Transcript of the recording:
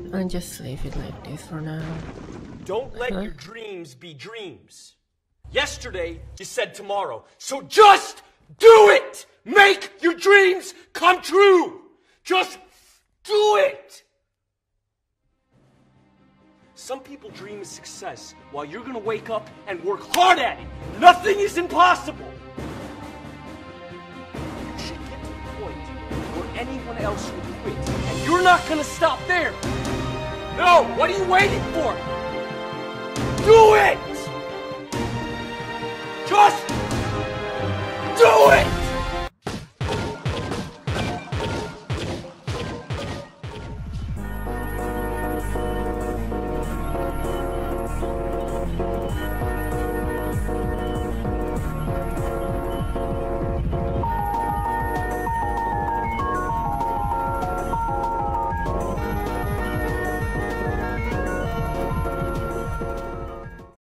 And just leave it like this for now. Don't let your dreams be dreams. Yesterday, you said tomorrow. So just do it! Make your dreams come true! Just do it! Some people dream of success while you're gonna wake up and work hard at it. Nothing is impossible! You should get to the point where anyone else would quit. And you're not gonna stop there! No! What are you waiting for? Do it! Just do it!